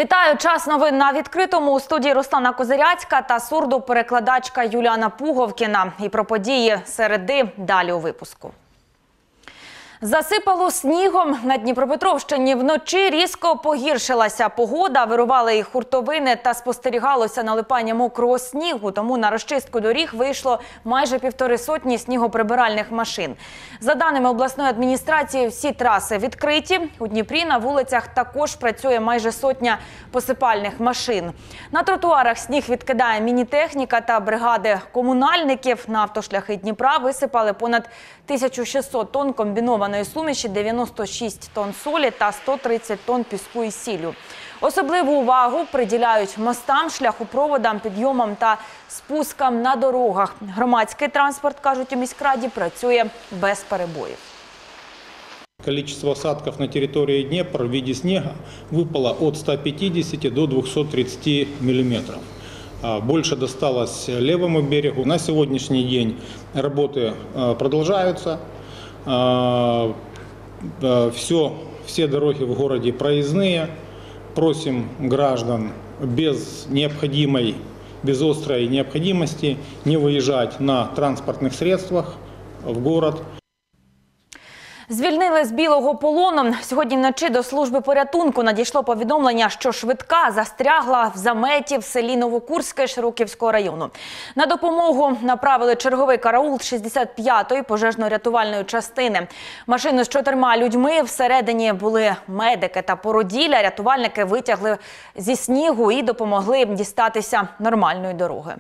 Вітаю! Час новин на відкритому. У студії Руслана Козиряцька та сурдоперекладачка Юліана Пуговкіна. І про події середи далі у випуску. Засипало снігом. На Дніпропетровщині вночі різко погіршилася погода, вирували і хуртовини та спостерігалося налипання мокрого снігу. Тому на розчистку доріг вийшло майже 150 снігоприбиральних машин. За даними обласної адміністрації, всі траси відкриті. У Дніпрі на вулицях також працює майже 100 посипальних машин. На тротуарах сніг відкидає мінітехніка та бригади комунальників. На автошляхи Дніпра висипали понад 1600 тонн комбінованої суміші, 96 тонн солі та 130 тонн піску і сіллю. Особливу увагу приділяють мостам, шляхопроводам, підйомам та спускам на дорогах. Громадський транспорт, кажуть у міськраді, працює без перебоїв. Количество осадков на территории Днепра в виде снега выпало от 150 до 230 миллиметров. Больше досталось левому берегу. На сегодняшний день работы продолжаются. Все дороги в городе проездные. Просим граждан без острой необходимости не выезжать на транспортных средствах в город. Звільнили з білого полону. Сьогодні вночі до служби порятунку надійшло повідомлення, що швидка застрягла в заметі в селі Новокурське Широківського району. На допомогу направили черговий караул 65-ї пожежно-рятувальної частини. Машину з 4 людьми, всередині були медики та породілля. Рятувальники витягли зі снігу і допомогли дістатися нормальної дороги.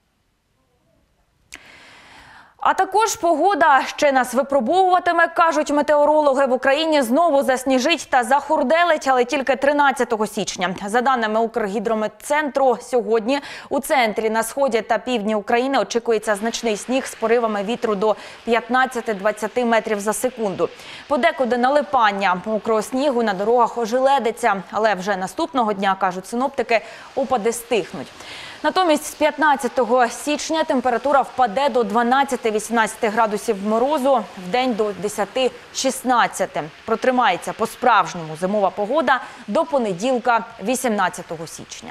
А також погода ще нас випробовуватиме, кажуть метеорологи. В Україні знову засніжить та захурделить, але тільки 13 січня. За даними Укргідрометцентру, сьогодні у центрі, на сході та півдні України очікується значний сніг з поривами вітру до 15-20 метрів за секунду. Подекуди налипання мокрого снігу, на дорогах ожеледиться, але вже наступного дня, кажуть синоптики, опади стихнуть. Натомість з 15 січня температура впаде до 12-18 градусів морозу, вдень до 10-16. Протримається по-справжньому зимова погода до понеділка, 18 січня.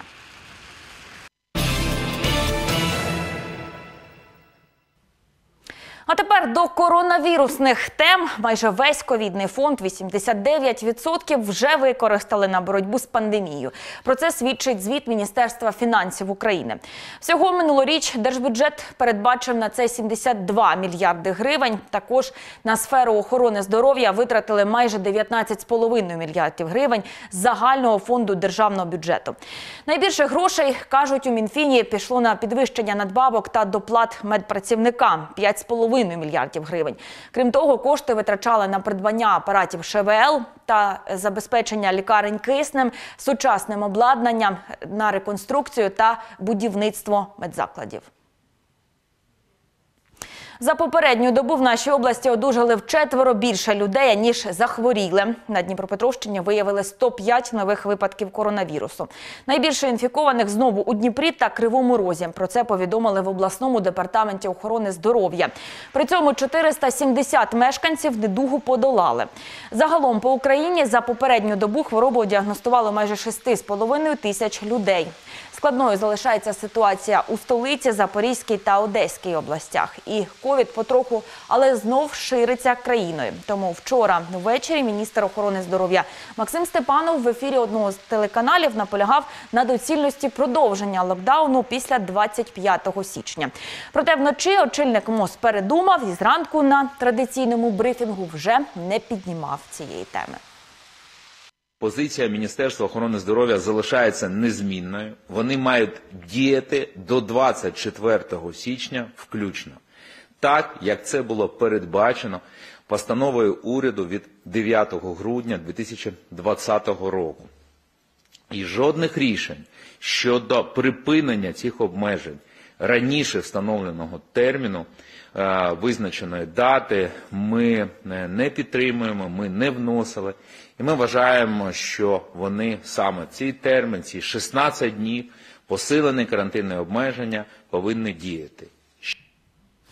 А тепер до коронавірусних тем. Майже весь ковідний фонд, 89%, вже використали на боротьбу з пандемією. Про це свідчить звіт Міністерства фінансів України. Всього минулоріч держбюджет передбачив на це 72 мільярди гривень. Також на сферу охорони здоров'я витратили майже 19,5 мільярдів гривень з загального фонду державного бюджету. Найбільше грошей, кажуть у Мінфіні, пішло на підвищення надбавок та доплат медпрацівникам – 5,5 мільярдів гривень. Крім того, кошти витрачали на придбання апаратів ШВЛ та забезпечення лікарень киснем, сучасним обладнанням, на реконструкцію та будівництво медзакладів. За попередню добу в нашій області одужали вчетверо більше людей, ніж захворіли. На Дніпропетровщині виявили 105 нових випадків коронавірусу. Найбільше інфікованих знову у Дніпрі та Кривому Розі. Про це повідомили в обласному департаменті охорони здоров'я. При цьому 470 мешканців недугу подолали. Загалом по Україні за попередню добу хворобу діагностували майже 6,5 тисяч людей. Складною залишається ситуація у столиці, Запорізькій та Одеській областях. І ковід потроху, але знов шириться країною. Тому вчора ввечері міністр охорони здоров'я Максим Степанов в ефірі одного з телеканалів наполягав на доцільності продовження локдауну після 25 січня. Проте вночі очільник МОЗ передумав і зранку на традиційному брифінгу вже не піднімав цієї теми. Позиція Міністерства охорони здоров'я залишається незмінною. Вони мають діяти до 24 січня включно. Так, як це було передбачено постановою уряду від 9 грудня 2020 року. І жодних рішень щодо припинення цих обмежень раніше встановленого терміну, визначеної дати, ми не підтримуємо, ми не вносили. І ми вважаємо, що вони саме цей термін, ці 16 днів, посилені карантинні обмеження, повинні діяти.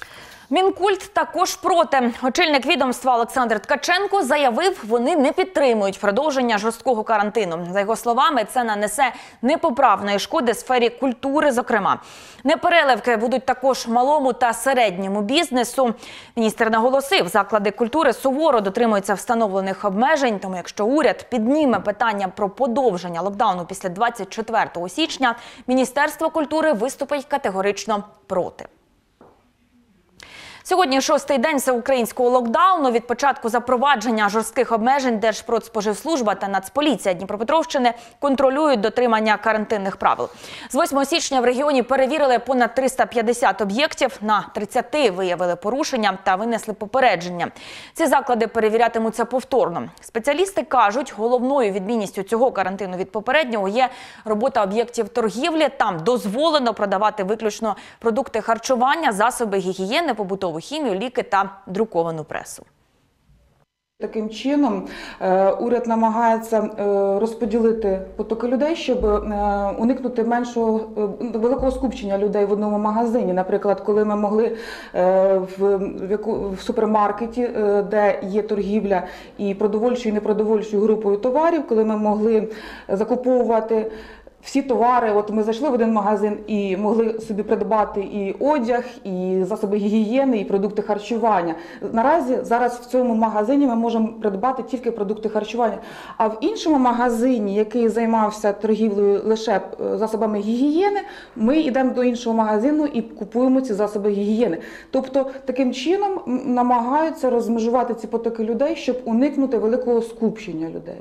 Мінкульт також проти. Очільник відомства Олександр Ткаченко заявив, вони не підтримують продовження жорсткого карантину. За його словами, це нанесе непоправної шкоди сфері культури, зокрема. Непереливки будуть також малому та середньому бізнесу. Міністр наголосив, заклади культури суворо дотримуються встановлених обмежень, тому якщо уряд підніме питання про подовження локдауну після 24 січня, Міністерство культури виступить категорично проти. Сьогодні 6-й день всеукраїнського локдауну. Від початку запровадження жорстких обмежень Держпродспоживслужба та Нацполіція Дніпропетровщини контролюють дотримання карантинних правил. З 8 січня в регіоні перевірили понад 350 об'єктів, на 30 виявили порушення та винесли попередження. Ці заклади перевірятимуться повторно. Спеціалісти кажуть, головною відмінністю цього карантину від попереднього є робота об'єктів торгівлі. Там дозволено продавати виключно продукти харчування, засоби гігієни, побутову хімію, ліки та друковану пресу. Таким чином, уряд намагається розподілити потоки людей, щоб уникнути великого скупчення людей в одному магазині. Наприклад, коли ми могли в супермаркеті, де є торгівля і продовольчою, і непродовольчою групою товарів, коли ми могли закуповувати всі товари, от ми зайшли в один магазин і могли собі придбати і одяг, і засоби гігієни, і продукти харчування. Наразі зараз в цьому магазині ми можемо придбати тільки продукти харчування. А в іншому магазині, який займався торгівлею лише засобами гігієни, ми йдемо до іншого магазину і купуємо ці засоби гігієни. Тобто таким чином намагаються розмежувати ці потоки людей, щоб уникнути великого скупчення людей.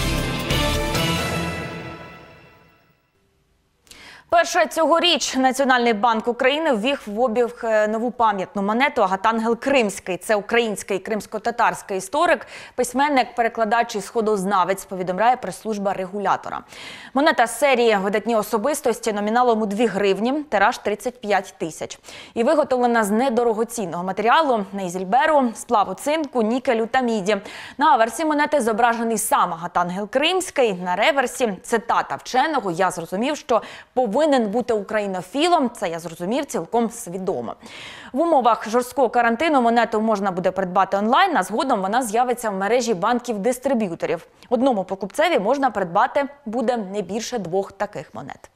Перше цьогоріч Національний банк України ввів в обіг нову пам'ятну монету «Агатангел Кримський». Це український кримсько-татарський історик, письменник, перекладач і сходознавець, повідомляє прес-служба регулятора. Монета з серії «Видатні особистості» номіналом у 2 гривні, тираж 35 тисяч. І виготовлена з недорогоцінного матеріалу – нейзільберу, сплаву цинку, нікелю та міді. На аверсі монети зображений сам Агатангел Кримський. На реверсі – цитата вченого «Я зрозумів, що повинен бути українофілом, це я зрозумів цілком свідомо». В умовах жорсткого карантину монету можна буде придбати онлайн, а згодом вона з'явиться в мережі банків-дистриб'юторів. Одному покупцеві можна придбати буде не більше 2 таких монет.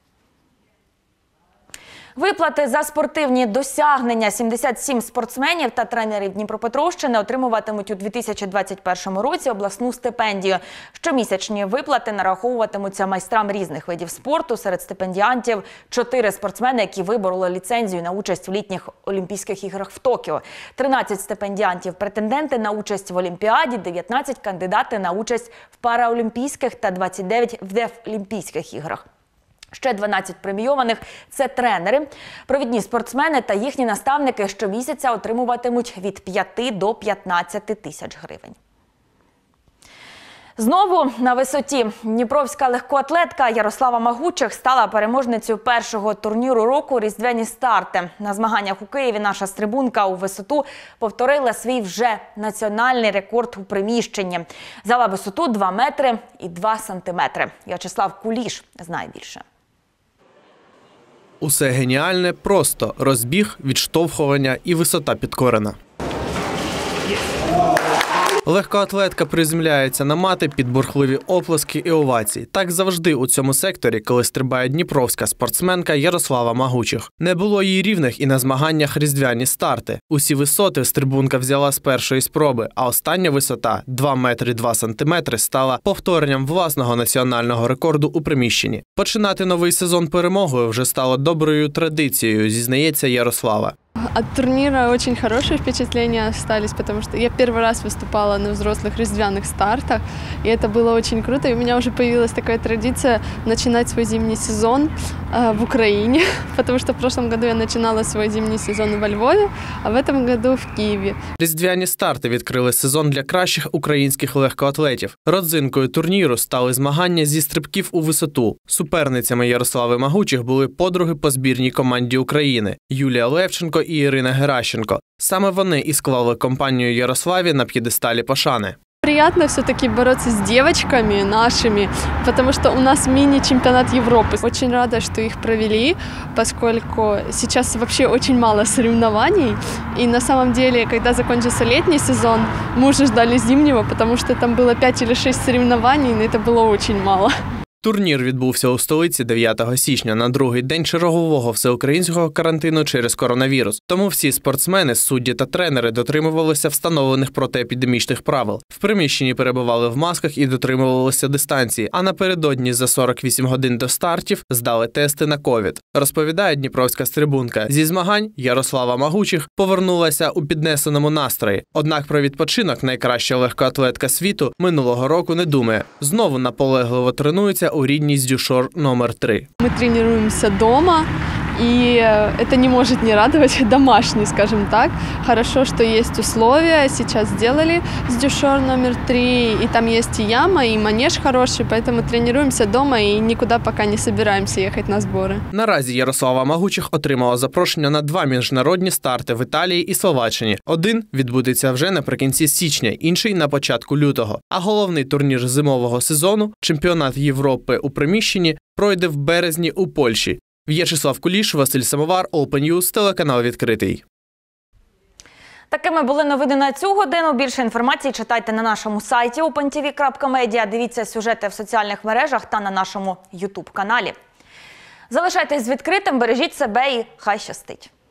Виплати за спортивні досягнення 77 спортсменів та тренерів Дніпропетровщини отримуватимуть у 2021 році обласну стипендію. Щомісячні виплати нараховуватимуться майстрам різних видів спорту. Серед стипендіантів 4 спортсмени, які вибороли ліцензію на участь в літніх Олімпійських іграх в Токіо. 13 стипендіантів – претенденти на участь в Олімпіаді, 19 – кандидати на участь в Параолімпійських та 29 – в Дефлімпійських іграх. Ще 12 премійованих – це тренери. Провідні спортсмени та їхні наставники щомісяця отримуватимуть від 5 до 15 тисяч гривень. Знову на висоті. Дніпровська легкоатлетка Ярослава Магучих стала переможницею першого турніру року «Різдвяні старти». На змаганнях у Києві наша стрибунка у висоту повторила свій вже національний рекорд у приміщенні. Взяла висоту 2 метри і 2 сантиметри. В'ячеслав Куліш знає більше. Усе геніальне, просто розбіг, відштовхування і висота підкорена. Легкоатлетка приземляється на мати під бурхливі оплески і овації. Так завжди у цьому секторі, коли стрибає дніпровська спортсменка Ярослава Магучих. Не було їй рівних і на змаганнях «Різдвяні старти». Усі висоти стрибунка взяла з першої спроби, а остання висота – 2 метри 2 сантиметри – стала повторенням власного національного рекорду у приміщенні. Починати новий сезон перемогою вже стало доброю традицією, зізнається Ярослава. От турнира очень хорошие впечатления остались, потому что я первый раз выступала на взрослых різдвяных стартах, и это было очень круто. И у меня уже появилась такая традиция начинать свой зимний сезон в Украине, потому что в прошлом году я начинала свой зимний сезон во Львове, а в этом году в Києві. Різдвяні старти відкрили сезон для кращих українських легкоатлетів. Родзинкою турніру стали змагання зі стрибків у висоту. Суперницями Ярослави Магучих були подруги по збірній команді України – Юлія Левченко і Ірина Геращенко. Саме вони і склали компанію Ярославі на п'єдесталі пошани. Приятно все-таки бороться с девочками нашими, потому что у нас мини-чемпионат Европы. Очень рада, что их провели, поскольку сейчас вообще очень мало соревнований. И на самом деле, когда закончился летний сезон, мы уже ждали зимнего, потому что там было 5 или 6 соревнований, но это было очень мало. Турнір відбувся у столиці 9 січня на другий день чергового всеукраїнського карантину через коронавірус. Тому всі спортсмени, судді та тренери дотримувалися встановлених протиепідемічних правил. В приміщенні перебували в масках і дотримувалися дистанції, а напередодні за 48 годин до стартів здали тести на ковід. Розповідає дніпровська стрибунка. Зі змагань Ярослава Магучих повернулася у піднесеному настрої. Однак про відпочинок найкраща легкоатлетка світу минулого року не думає. Знову наполегливо тренується у рідній Сдюшор номер 3. Мы тренируемся дома, и это не может не радовать, домашний, скажем так. Хорошо, что есть условия, сейчас сделали Сдюшор номер 3, и там есть и яма, и манеж хороший, поэтому тренируемся дома и никуда пока не собираемся ехать на сборы. Наразі Ярослава Магучих отримала запрошення на 2 міжнародні старти в Італії і Словаччині. Один відбудеться вже наприкінці січня, інший на початку лютого. А головний турнір зимового сезону, чемпіонат Європи у приміщенні, пройде в березні у Польщі. В'ячеслав Куліш, Василь Самовар, Open News, телеканал «Відкритий». Такими були новини на цю годину. Більше інформації читайте на нашому сайті opentv.media. Дивіться сюжети в соціальних мережах та на нашому YouTube-каналі. Залишайтесь з відкритим, бережіть себе і хай щастить!